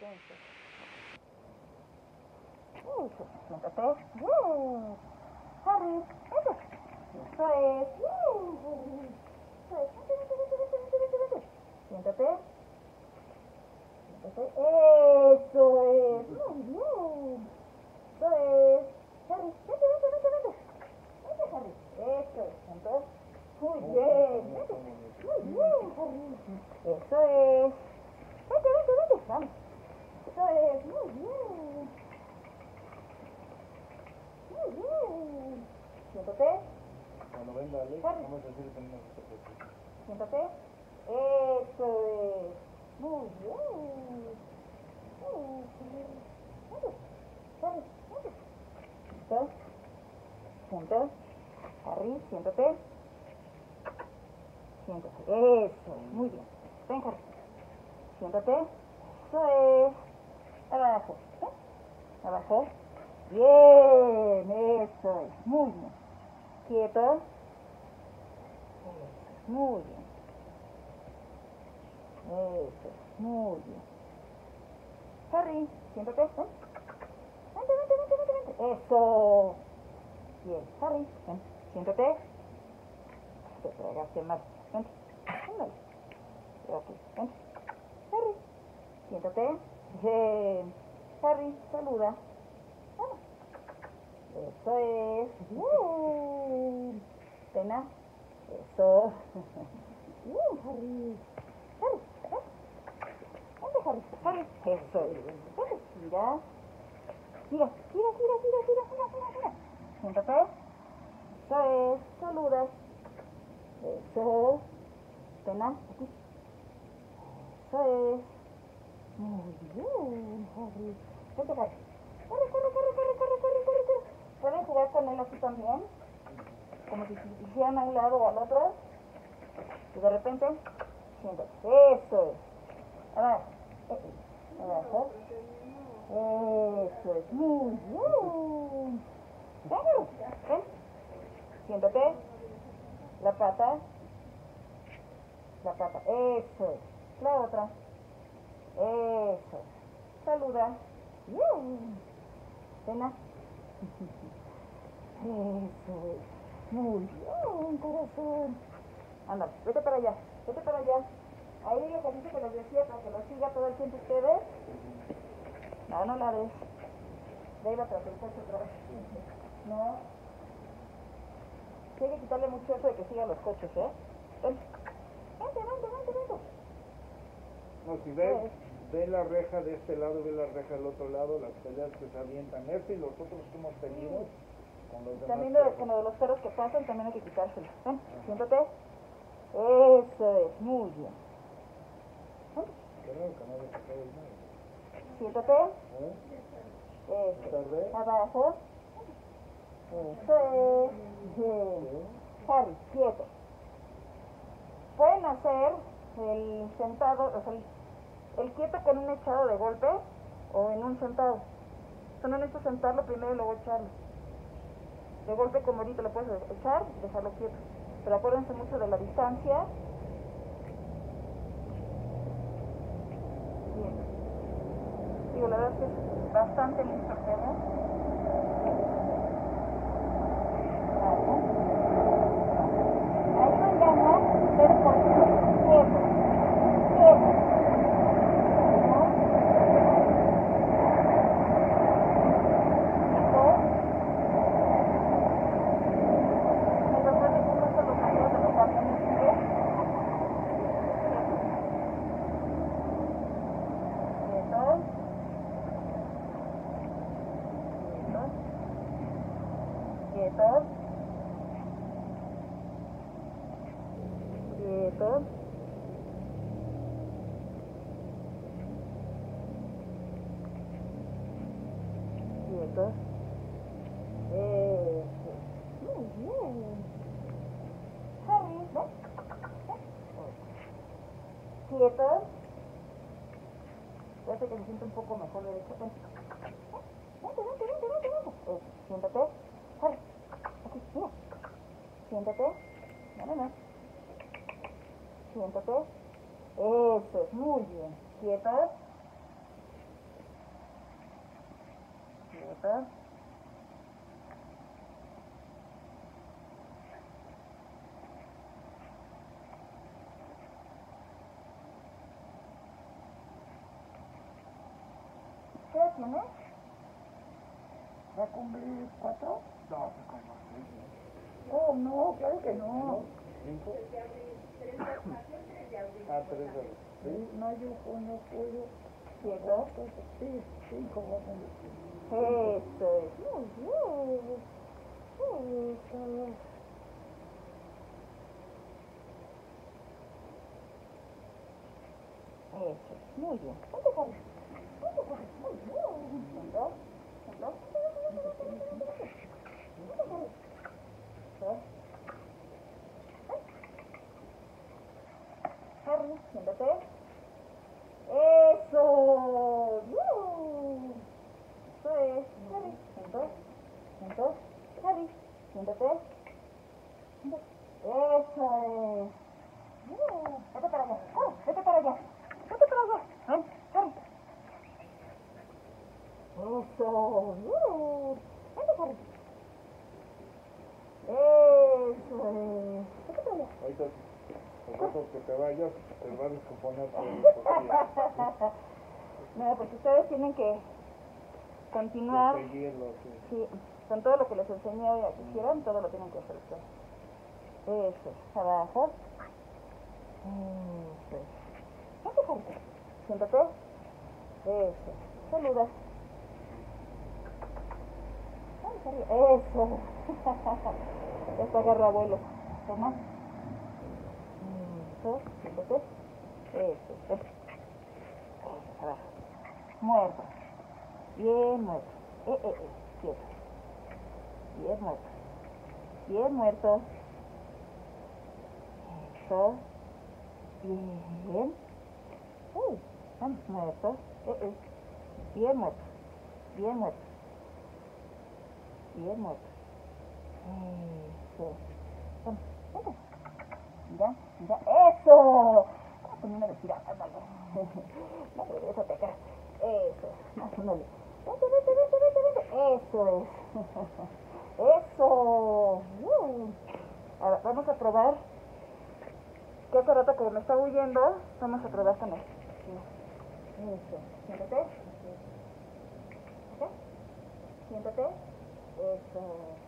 Eso. Eso. Siéntate. Harry, eso. Eso es. Eso es. Vente. Siéntate. Siéntate. Eso es. Muy bien. Eso es. Harry, vente. Vente, Harry. Eso es. Entonces, muy bien. Vente. Muy bien, Harry. Eso es. Vente. Vamos. Eso es. Muy bien. Muy bien. Siéntate. Cuando venga Alex, vamos a decir que tenemos que hacer. Siéntate. Eso es. Muy bien. Siéntate. Siéntate. Harry, siéntate. Siéntate. Eso. Muy bien. Ven, Harry. Siéntate. Eso es. Abajo. Abajo. Bien. Eso es. Muy bien. Quieto. Muy bien. Eso. Muy bien. Harry, siéntate. Ven. Vente. Eso. Bien. Harry, ven. Siéntate. Te tragaste más. Vente. Ándale. Ok. Vente. Harry, siéntate. Bien. Harry, saluda. Vamos. Eso es. Bien. Pena. Eso. Bien, Harry. Harry, ven. Vente, Harry. Eso es. Vente. Mira. Mira. Siéntate. Eso es. Saluda. Eso. Pena. Aquí. Eso es. Muy bien, Harry. Vente, Harry. Corre. ¿Pueden jugar con él así también? Como si se hicieran a un lado o al otro. Y de repente, siéntate. Eso es. Abajo. Eso es. Muy bien. Ven. Siéntate. La pata. Eso es. La otra. Eso es. Saluda. Bien. Pena. Eso es. Muy bien, corazón. Ándale, vete para allá. Ahí el ejercicio que les decía para que lo siga todo el tiempo ustedes. No la des. De ahí va tras el coche otra vez. No. Hay que quitarle mucho eso de que sigan los coches, ¿eh? Vente. No, si ve la reja de este lado, ve la reja del otro lado, las peleas que se avientan. Este y los otros que hemos tenido con los demás. También con lo de los perros que pasan, también hay que quitárselo. Ven, siéntate. Eso es, muy bien. Siéntate. Eso. Abajo. Eso es. Bien. Harry, quieto. Pueden hacer el sentado, o sea, el quieto con un echado de golpe o en un sentado. No necesitas sentarlo primero y luego echarlo. De golpe como ahorita lo puedes echar y dejarlo quieto. Pero acuérdense mucho de la distancia. Bien. Digo, la verdad es que es bastante listo el juego. Ahí no engaña, pero por quieto. Muy bien. Harry, ¿ves? Quietos. Ya sé que se siente un poco mejor derecho. Vente. Siéntate. Harry, aquí, mira. Siéntate. No. Siéntate. Eso es, muy bien. Quietos. Quieto. ¿Qué edad tienes? ¿Va a cumplir 4? No, pues como Oh, no, claro que no. 5. Ah, 3 de abril. ¿Sí? Mayo, junio, julio. Quieto. Sí, 5 va a cumplir. Eso es. Muy bien. Eso es. Eso es. Muy bien. ¿Dónde sales? ¿Dónde sales? Muy bien. ¿Dónde? ¿Dónde? ¿Dónde sales? Harry, siéntate. Eso. Eso es. Harry, siéntate. Siéntate. Harry, siéntate. Eso es. Vete para allá. Vete para allá. Vete para allá. Ven, Harry. Eso. Vente, Harry. Eso es. Vete para allá. Ahorita, por caso que te vayas, te va a descomponer todo el No, porque ustedes tienen que continuar. seguirlo, sí. Sí, con todo lo que les enseñé hoy a que hicieran, todo lo tienen que hacer ustedes. Eso, abajo. Eso. Vente, Jorge. Siéntate. Eso. Saluda. Vamos arriba. Eso. Esto agarra vuelo. Toma. Eso. Siéntate. Eso. Abajo. Muerto. Bien muerto. Quieto. Bien muerto. Bien muerto. Eso. Bien. Vamos, muerto. Bien muerto. Bien muerto. Bien muerto. Eso. Vamos, vete. Mira, mira. ¡Eso! Poniendo de tirar, ándale. La regresa acá. Eso. Ándale. Vete. Eso es. Eso. Ahora vamos a probar. Que hace rato como me está huyendo, vamos a probar con él. Eso. Siéntate. ¿Ok? Siéntate. Eso.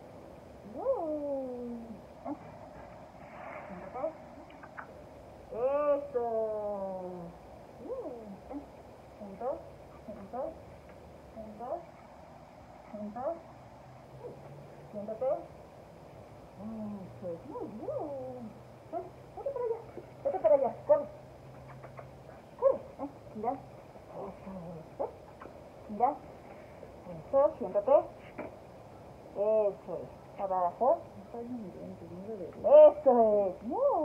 Siéntate. Eso. Juntos. Juntos. Juntos. Juntos. Siéntate. Eso es. Muy bien. Vete para allá. Vete para allá. Corre. Corre. Mira. Eso es. Mira. Eso. Siéntate. Eso es. Abajo. Eso es.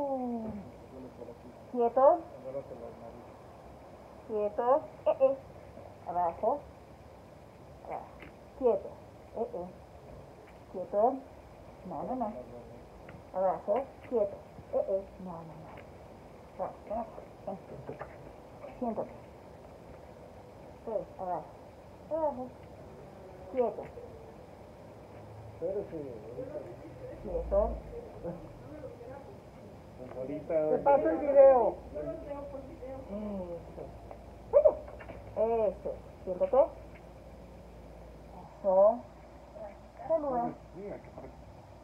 Quieto. Agárrate las narices. Quieto. Abajo. Abajo. Quieto. Quieto. No. Abajo. Quieto. No. Siéntate. Abajo. Abajo. Quieto. Espérese, Quieto. pues ahorita. Te paso el video. Eso. Siéntate. Eso. Saluda. Mira, que parece.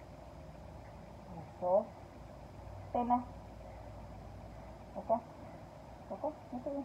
Eso. Pena. Acá. No está bien.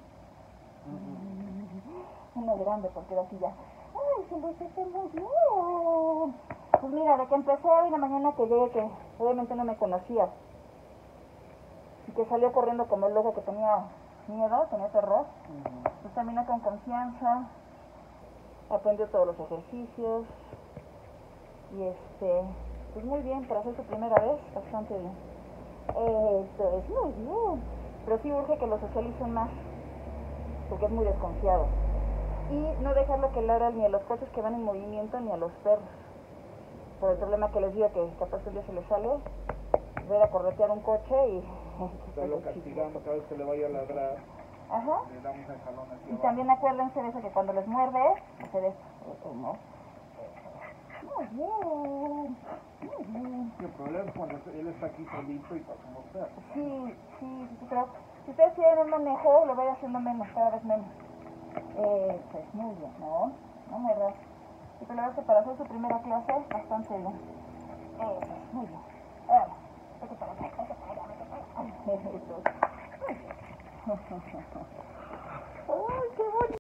Uno grande porque era así ya. Ay, se lo hiciste muy bien. Pues mira, de que empecé hoy en la mañana que llegué, que obviamente no me conocía. Y que salió corriendo como el loco que tenía miedo, tenía terror. Pues terminó con confianza. Aprendió todos los ejercicios. Y pues muy bien, para hacer su primera vez, bastante bien. Esto es muy bien. Pero sí urge que lo socialicen más, porque es muy desconfiado. Y no dejarlo que ladra ni a los coches que van en movimiento ni a los perros. Por el problema que les digo que capaz un día se les sale, ver a corretear un coche y... Ya lo castigamos cada vez que le vaya a ladrar. Ajá. Le damos el jalón hacia Y abajo. también acuérdense de eso, que cuando les muerde, hacer esto, ¿no? Muy bien. Muy bien. El problema es cuando él está aquí solito y pasamos feo. Sí, pero si ustedes tienen un manejo, lo vaya haciendo menos, cada vez menos. Pues muy bien, no me das. Y que lo hace para hacer su primera clase, bastante bien. Muy bien.